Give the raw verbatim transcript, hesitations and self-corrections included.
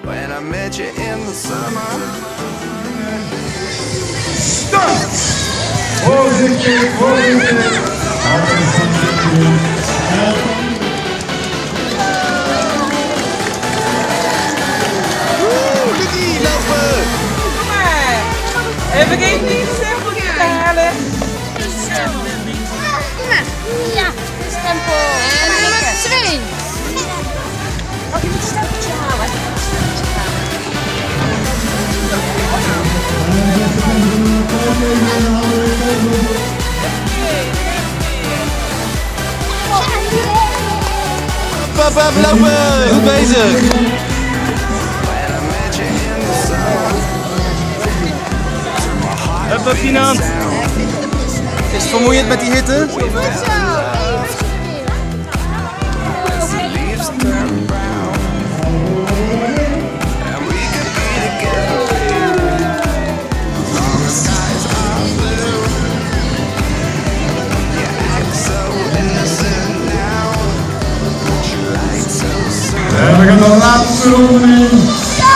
when I met you in the summer. Stop! Voorzitter, voorzitter. Woe, Lucky, lopen! Kom maar! En vergeet niet de stempeltje te halen. Ja, de stempel. En nummer twee. Oh, je moet het stempeltje halen. Papa, lopen! Goed bezig! Huppa, Finant! Is het vermoeiend met die hitte? En we gaan de laatste ronde in.